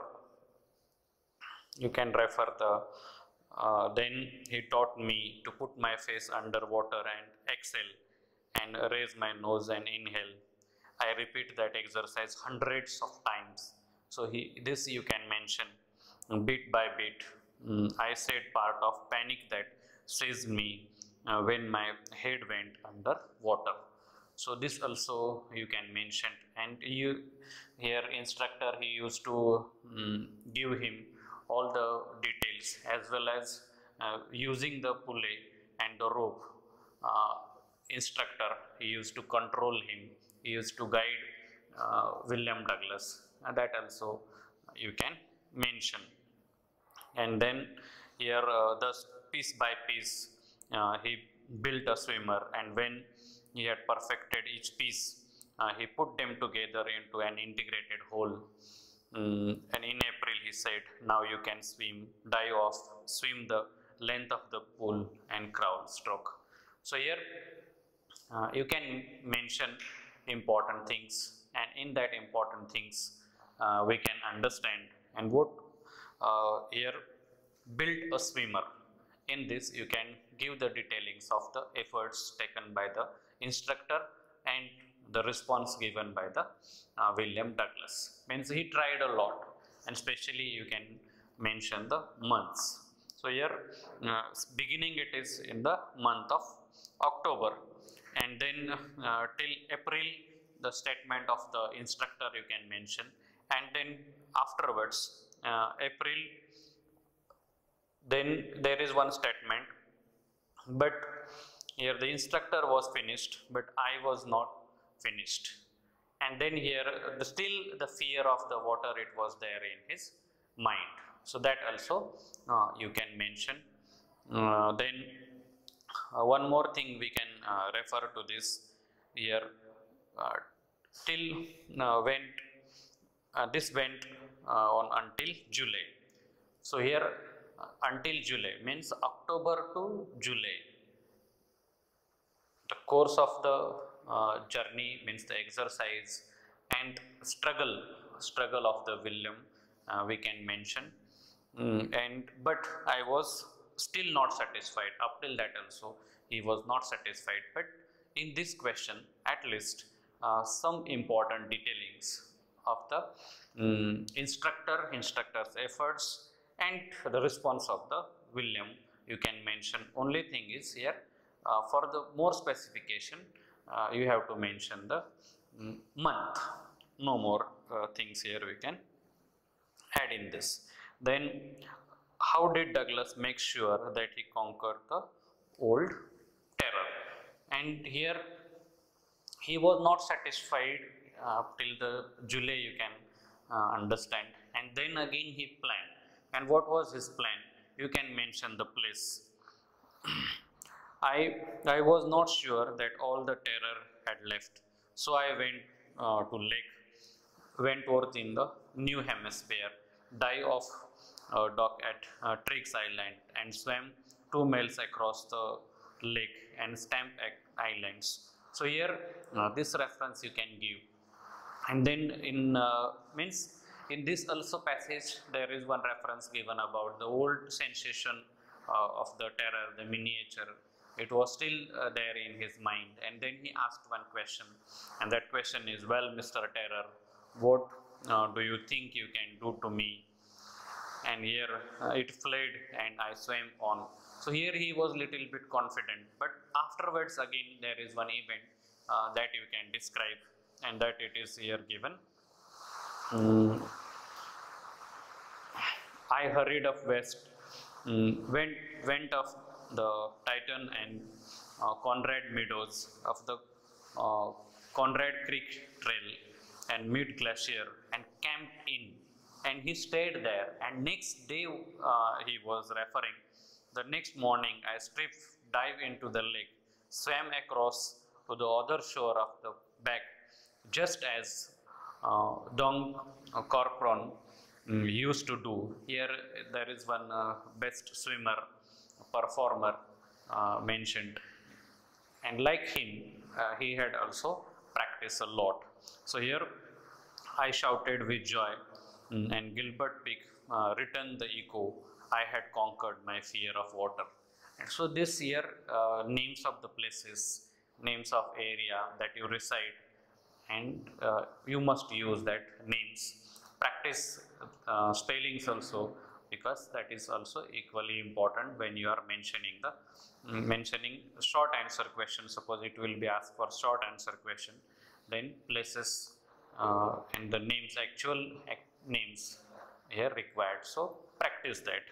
you can refer the uh, then he taught me to put my face under water and exhale and raise my nose and inhale. I repeat that exercise hundreds of times. So he, this you can mention bit by bit. Mm, I said part of panic that seized me uh, when my head went under water. So this also you can mention, and you here instructor he used to um, give him all the details as well as uh, using the pulley and the rope. Uh, instructor he used to control him, he used to guide uh, William Douglas, and that also you can mention. And then here uh, thus piece by piece uh, he built a swimmer, and when he had perfected each piece uh, he put them together into an integrated whole. Mm, and in April he said, now you can swim, dive off, swim the length of the pool and crawl stroke. So here uh, you can mention important things, and in that important things uh, we can understand and what uh, here build a swimmer. In this you can give the detailings of the efforts taken by the instructor and the response given by the uh, William Douglas. Means he tried a lot, and especially you can mention the months. So here uh, beginning it is in the month of October, and then uh, till April the statement of the instructor you can mention, and then afterwards uh, April, then there is one statement, but here the instructor was finished but I was not finished, and then here the still the fear of the water it was there in his mind. So that also uh, you can mention. Uh, then uh, one more thing we can uh, refer to this here, uh, till uh, went uh, this went uh, on until July. So here uh, until July means October to July. The course of the uh, journey means the exercise and struggle struggle of the William uh, we can mention. Mm, and but I was still not satisfied. Up till that also he was not satisfied, but in this question at least uh, some important detailings of the um, instructor instructor's efforts and the response of the William you can mention. Only thing is here uh, for the more specification uh, you have to mention the um, month. No more uh, things here we can add in this. Then how did Douglas make sure that he conquered the old terror? And here he was not satisfied uh, till the July you can uh, understand, and then again he planned. And what was his plan? You can mention the place. I I was not sure that all the terror had left, so I went uh, to Lake Wentworth in the New Hampshire, dive off uh, dock at uh, Triggs Island, and swam two miles across the lake and Stamp Islands. So here uh, this reference you can give. And then in uh, means in this also passage there is one reference given about the old sensation uh, of the terror, the miniature. It was still uh, there in his mind, and then he asked one question, and that question is, well, Mister Terror, what uh, do you think you can do to me? And here uh, it fled and I swam on. So here he was little bit confident, but afterwards again there is one event uh, that you can describe, and that it is here given. Mm. I hurried up west, mm, went went up the Titan and uh, Conrad Meadows of the uh, Conrad Creek Trail and Mid Glacier and camped in, and he stayed there. And next day uh, he was referring, the next morning I stripped dive into the lake, swam across to the other shore of the back, just as uh, Dong uh, Corcoran um, used to do. Here there is one uh, best swimmer performer uh, mentioned, and like him uh, he had also practiced a lot. So here I shouted with joy, and Gilbert Peak uh, returned the echo, I had conquered my fear of water. And so this here uh, names of the places, names of area that you reside, and uh, you must use that names. Practice uh, spellings also, because that is also equally important when you are mentioning the mm, mentioning short answer question. Suppose it will be asked for short answer question, then places uh, and the names, actual names here required. So practice that.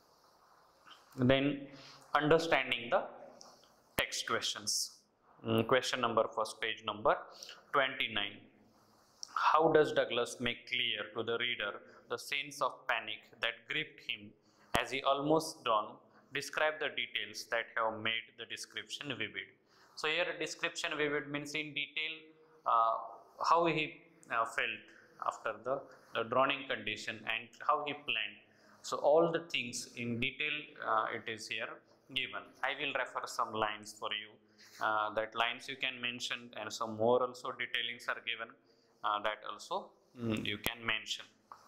Then understanding the text questions. Mm, question number first, page number twenty-nine. How does Douglas make clear to the reader the sense of panic that gripped him as he almost dawned? Describe the details that have made the description vivid. So here description vivid means in detail uh, how he uh, felt after the, the drowning condition and how he planned. So all the things in detail uh, it is here given. I will refer some lines for you. Uh, that lines you can mention, and some more also detailings are given. Uh, that also mm, you can mention.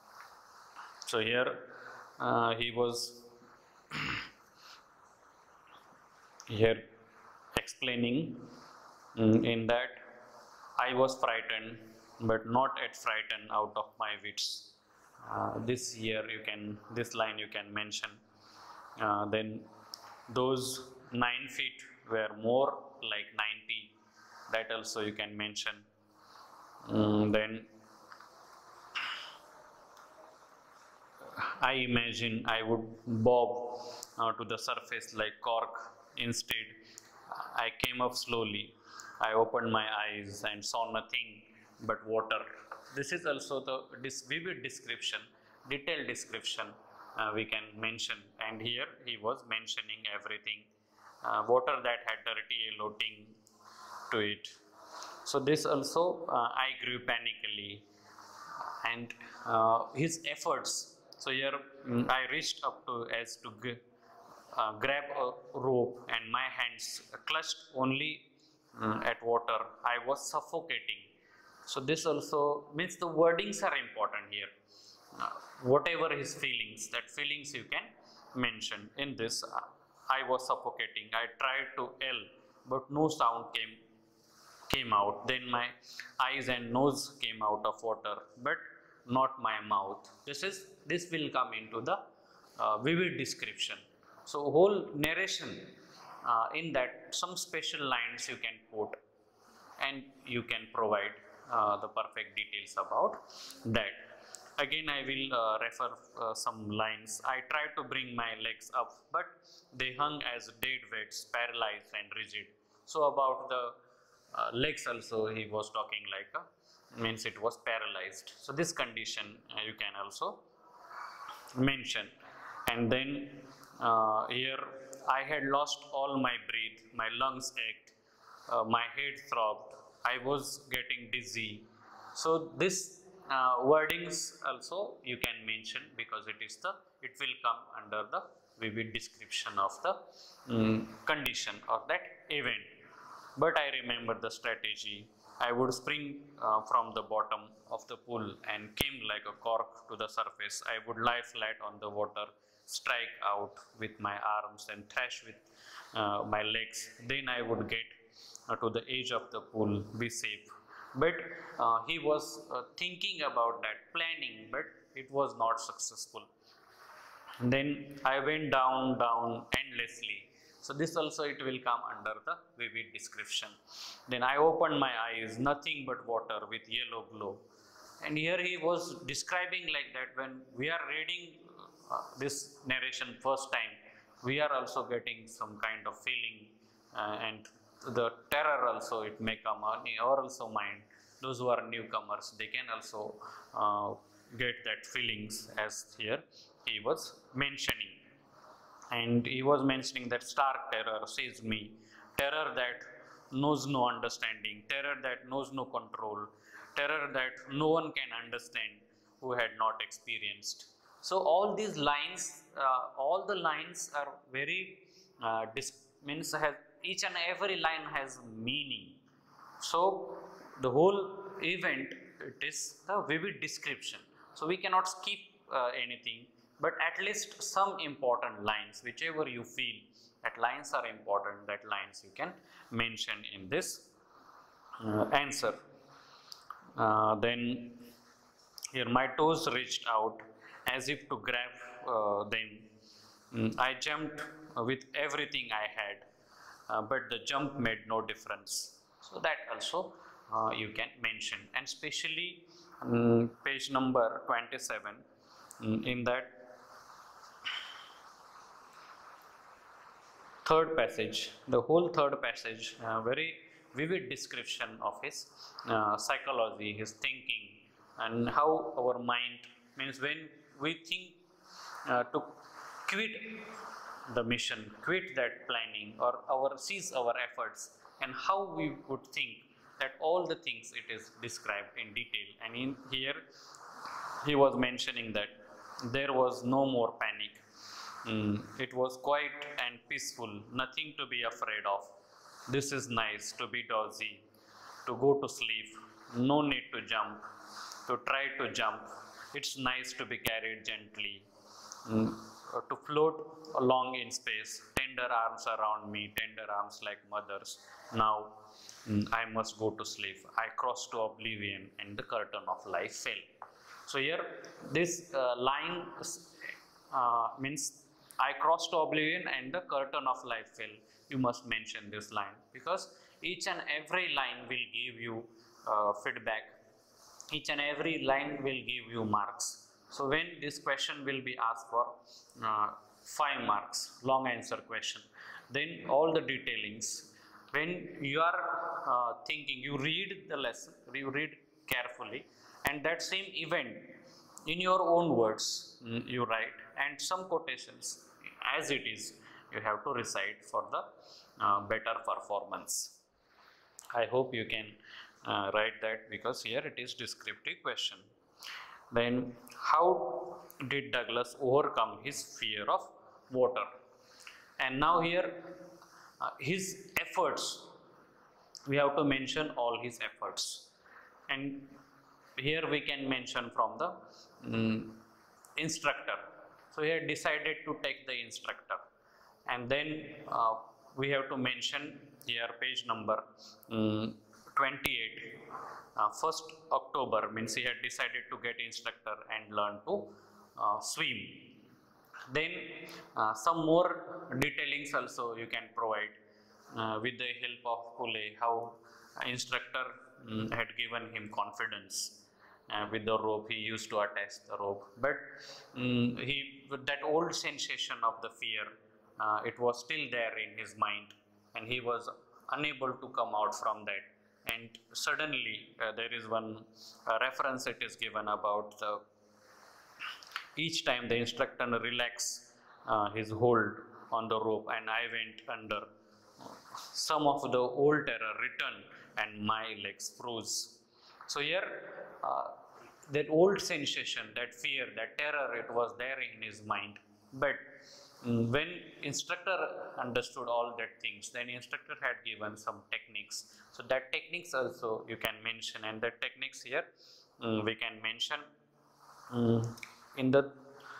So here uh, he was here explaining Mm, in that, I was frightened, but not yet frightened out of my wits. Uh, this year you can, this line you can mention. Uh, then those nine feet were more like ninety. That also you can mention. Mm, then I imagine I would bob uh, to the surface like cork. Instead, I came up slowly. I opened my eyes and saw nothing but water. This is also the this vivid description, detailed description uh, we can mention. And here he was mentioning everything. Uh, water that had dirty yellow ting to it. So this also uh, I grew panically, and uh, his efforts. So here mm, I reached up to as to g- uh, grab a rope, and my hands clutched only mm, at water. I was suffocating. So this also means the wordings are important here. Uh, whatever his feelings, that feelings you can mention in this. Uh, I was suffocating. I tried to yell, but no sound came came out. Then my eyes and nose came out of water, but not my mouth. This is this will come into the uh, vivid description. So whole narration uh, in that some special lines you can quote, and you can provide uh, the perfect details about that. Again, I will uh, refer uh, some lines. I tried to bring my legs up, but they hung as dead weights, paralyzed and rigid. So about the uh, legs also he was talking like a, means it was paralyzed. So this condition uh, you can also mention. And then uh, here I had lost all my breath, my lungs ached, uh, my head throbbed, I was getting dizzy. So this uh, wordings also you can mention, because it is the it will come under the vivid description of the um, condition or that event. But I remember the strategy. I would spring uh, from the bottom of the pool and came like a cork to the surface. I would lie flat on the water, strike out with my arms and thrash with uh, my legs. Then I would get uh, to the edge of the pool, be safe. But uh, he was uh, thinking about that, planning, but it was not successful. Then I went down, down endlessly. So this also it will come under the vivid description. Then I opened my eyes, nothing but water with yellow glow. And here he was describing like that. When we are reading uh, this narration first time, we are also getting some kind of feeling, uh, and the terror also it may come on our also mind. Those who are newcomers, they can also uh, get that feelings, as here he was mentioning. And he was mentioning that stark terror seized me, terror that knows no understanding, terror that knows no control, terror that no one can understand who had not experienced. So all these lines, uh, all the lines are very uh, dis- means has each and every line has meaning. So the whole event, it is the vivid description. So we cannot skip uh, anything, but at least some important lines, whichever you feel that lines are important, that lines you can mention in this uh, answer. Uh, then here my toes reached out as if to grab uh, them. Mm, I jumped with everything I had, uh, but the jump made no difference. So that also uh, you can mention, and especially um, page number twenty-seven, um, in that third passage, the whole third passage, uh, very vivid description of his uh, psychology, his thinking, and how our mind means when we think uh, to quit the mission, quit that planning, or our cease our efforts, and how we would think that all the things it is described in detail. And in here he was mentioning that there was no more panic. Mm, it was quiet and peaceful, nothing to be afraid of. This is nice to be dozy, to go to sleep, no need to jump, to try to jump. It's nice to be carried gently, mm, uh, to float along in space ten tender arms around me, tender arms like mothers. Now mm, I must go to sleep. I crossed to oblivion and the curtain of life fell. So here this uh, line uh, means I crossed to oblivion and the curtain of life fell. You must mention this line because each and every line will give you uh, feedback. Each and every line will give you marks. So when this question will be asked for uh, five marks, long answer question, then all the detailings, when you are uh, thinking, you read the lesson, you read carefully, and that same event in your own words mm, you write, and some quotations as it is you have to recite for the uh, better performance. I hope you can uh, write that because here it is descriptive question. Then how did Douglas overcome his fear of water? And now here uh, his efforts, we have to mention all his efforts, and here we can mention from the um, instructor. So he had decided to take the instructor, and then uh, we have to mention here page number um, twenty-eight. Uh, first October means he had decided to get instructor and learn to uh, swim. Then uh, some more detailings also you can provide uh, with the help of Pule, how instructor um, had given him confidence. Uh, with the rope, he used to attach the rope, but um, he with that old sensation of the fear, uh, it was still there in his mind, and he was unable to come out from that. And suddenly uh, there is one uh, reference it is given about the each time the instructor relax uh, his hold on the rope and I went under, some of the old terror returned and my legs froze. So here uh, that old sensation, that fear, that terror, it was there in his mind, but mm, when instructor understood all that things, then instructor had given some techniques. So that techniques also you can mention, and that techniques here mm, we can mention mm, in the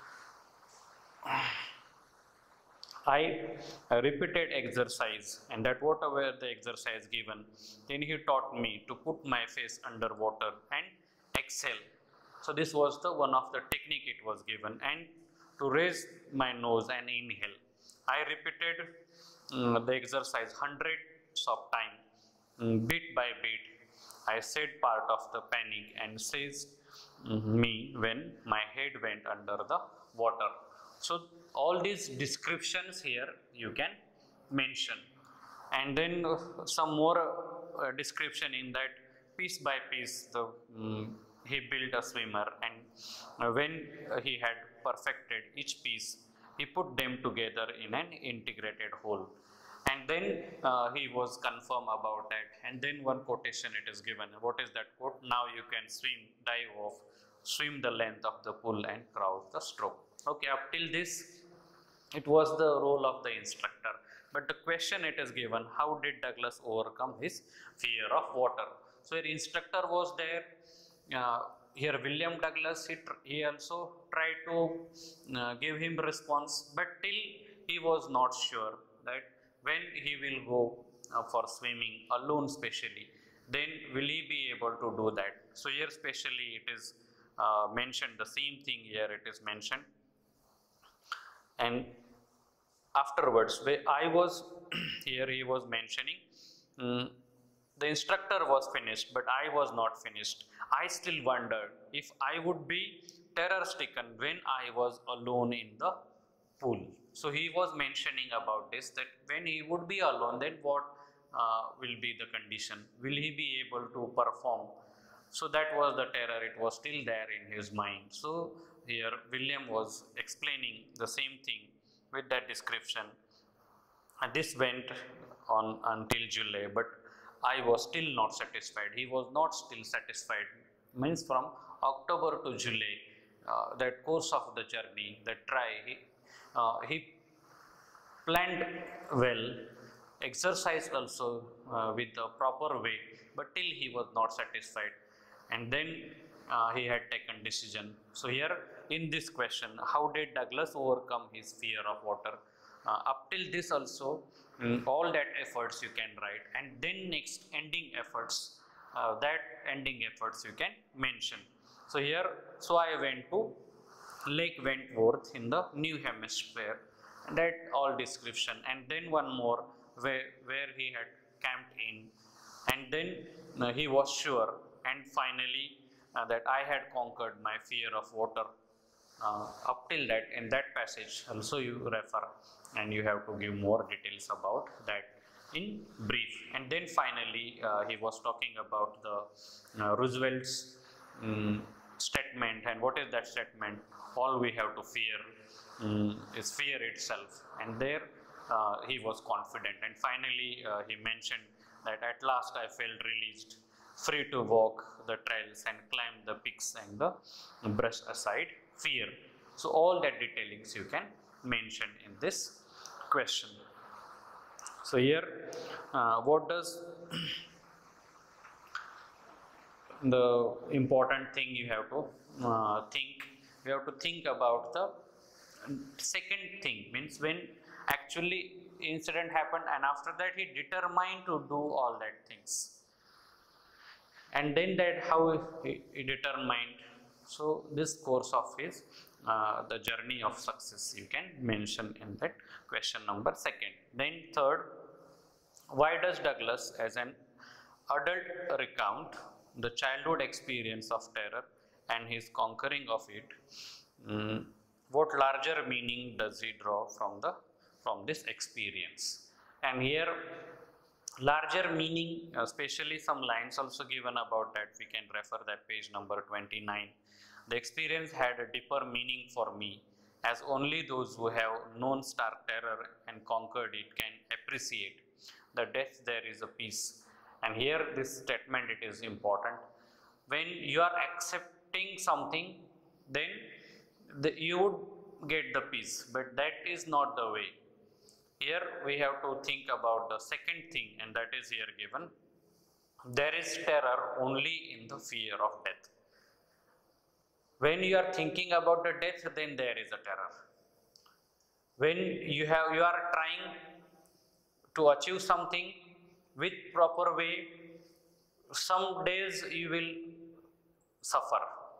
I repeated exercise, and that whatever the exercise given, then he taught me to put my face under water and exhale. So this was the one of the technique it was given, and to raise my nose and inhale. I repeated um, the exercise hundreds of times, um, bit by bit. I said part of the panic and seized um, me when my head went under the water. So all these descriptions here you can mention, and then uh, some more uh, description in that piece by piece the um, he built a swimmer, and uh, when uh, he had perfected each piece, he put them together in an integrated whole, and then uh, he was confirm about that. And then one quotation it is given. What is that quote? Now you can swim, dive off, swim the length of the pool and cross the stroke. Okay, up till this it was the role of the instructor, but the question it is given, how did Douglas overcome his fear of water? So your instructor was there. Uh, here William Douglas, he, he also tried to uh, give him response, but till he was not sure that when he will go uh, for swimming alone specially, then will he be able to do that? So here specially it is uh, mentioned, the same thing here it is mentioned. And afterwards, where I was here he was mentioning um, the instructor was finished, but I was not finished. I still wondered if I would be terror stricken when I was alone in the pool. So he was mentioning about this, that when he would be alone, then what uh, will be the condition? Will he be able to perform? So that was the terror, it was still there in his mind. So here William was explaining the same thing with that description. And this went on until July, but I was still not satisfied. He was not still satisfied. Means from October to July, uh, that course of the journey, that try, he, uh, he planned well, exercised also uh, with the proper way, but till he was not satisfied. And then uh, he had taken decision. So here in this question, how did Douglas overcome his fear of water? uh, up till this also, mm, all that efforts you can write, and then next ending efforts, uh, that ending efforts you can mention. So here, so I went to Lake Wentworth in the New Hampshire, and that all description, and then one more where, where he had camped in, and then uh, he was sure, and finally uh, that I had conquered my fear of water. Uh, up till that, in that passage also you refer, and you have to give more details about that in brief. And then finally uh, he was talking about the uh, Roosevelt's um, statement, and what is that statement? All we have to fear um, is fear itself, and there uh, he was confident. And finally uh, he mentioned that at last I felt released, free to walk the trails and climb the peaks and the brush aside fear. So all that detailings you can mention in this question. So here uh, what does the important thing you have to uh, think, you have to think about the second thing, means when actually incident happened, and after that he determined to do all that things, and then that how he, he determined. So this course of his uh, the journey of success you can mention in that question number second. Then third, why does Douglas as an adult recount the childhood experience of terror and his conquering of it? Mm, what larger meaning does he draw from the from this experience? And here larger meaning, especially some lines also given about that, we can refer that page number twenty-nine. The experience had a deeper meaning for me, as only those who have known stark terror and conquered it can appreciate the death there is a peace. And here this statement, it is important. When you are accepting something, then the, you would get the peace, but that is not the way. Here we have to think about the second thing, and that is here given. There is terror only in the fear of death. When you are thinking about the death, then there is a terror. When you have you are trying to achieve something with proper way, some days you will suffer,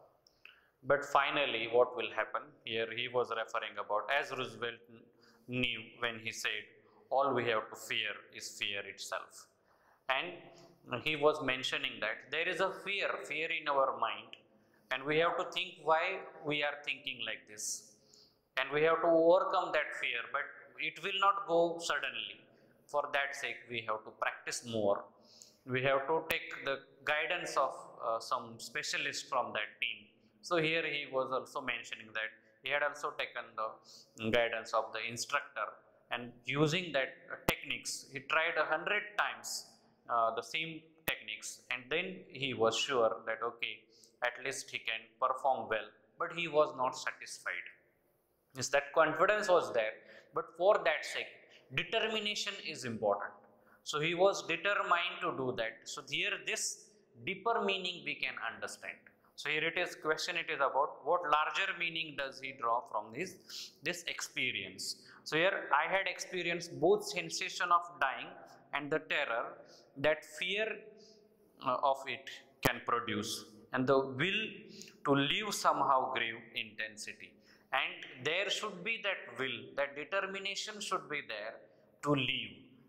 but finally what will happen? Here he was referring about, as Roosevelt knew when he said, all we have to fear is fear itself. And he was mentioning that there is a fear, fear in our mind, and we have to think why we are thinking like this. And we have to overcome that fear, but it will not go suddenly. For that sake, we have to practice more. We have to take the guidance of uh, some specialist from that team. So here he was also mentioning that he had also taken the guidance of the instructor, and using that uh, techniques, he tried a hundred times uh, the same techniques, and then he was sure that okay, at least he can perform well, but he was not satisfied. Yes, that confidence was there, but for that sake, determination is important. So he was determined to do that. So here this deeper meaning we can understand. So here it is question, it is about what larger meaning does he draw from this, this experience. So here I had experienced both sensation of dying and the terror that fear uh, of it can produce, and the will to live somehow grew intensity. And there should be that will, that determination should be there to live.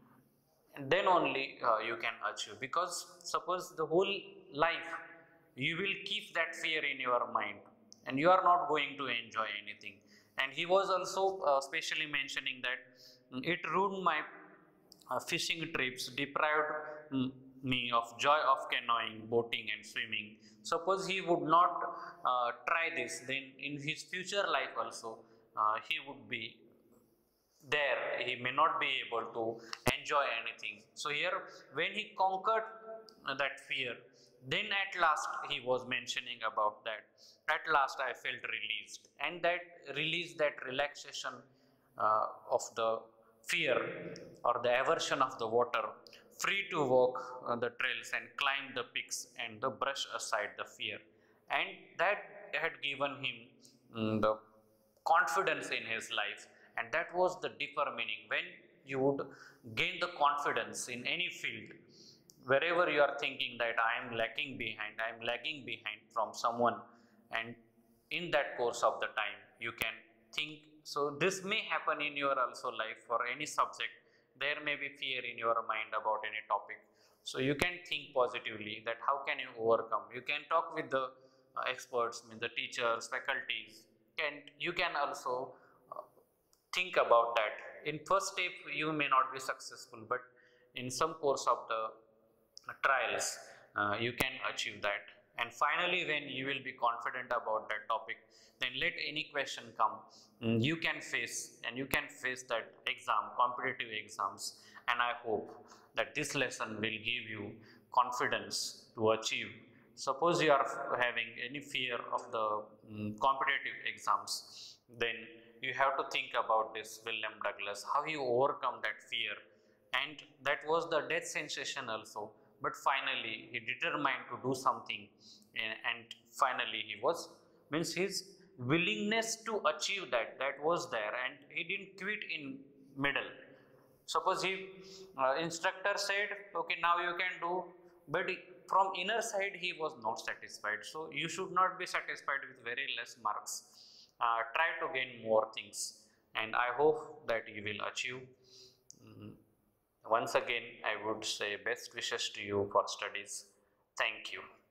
And then only uh, you can achieve, because suppose the whole life you will keep that fear in your mind and you are not going to enjoy anything. And he was also uh, specially mentioning that it ruined my uh, fishing trips, deprived mm, me of joy of canoeing, boating and swimming. Suppose he would not uh, try this, then in his future life also uh, he would be there, he may not be able to enjoy anything. So here when he conquered uh, that fear, then at last he was mentioning about that, at last I felt released, and that release, that relaxation uh, of the fear or the aversion of the water, free to walk uh, the trails and climb the peaks and the brush aside the fear, and that had given him um, the confidence in his life, and that was the deeper meaning. When you would gain the confidence in any field, wherever you are thinking that I am lacking behind, I am lagging behind from someone, and in that course of the time you can think. So this may happen in your also life for any subject. There may be fear in your mind about any topic, so you can think positively that how can you overcome. You can talk with the uh, experts, mean the teachers, faculties, and you can also uh, think about that. In first step you may not be successful, but in some course of the trials uh, you can achieve that. And finally, when you will be confident about that topic, then let any question come, mm, you can face, and you can face that exam, competitive exams. And I hope that this lesson will give you confidence to achieve. Suppose you are having any fear of the mm, competitive exams, then you have to think about this William Douglas, how you overcome that fear. And that was the death sensation also, but finally he determined to do something, and finally he was, means his willingness to achieve that, that was there, and he didn't quit in middle. Suppose he uh, instructor said okay now you can do, but from inner side he was not satisfied. So you should not be satisfied with very less marks, uh, try to gain more things, and I hope that you will achieve. Mm. Once again, I would say best wishes to you for studies. Thank you.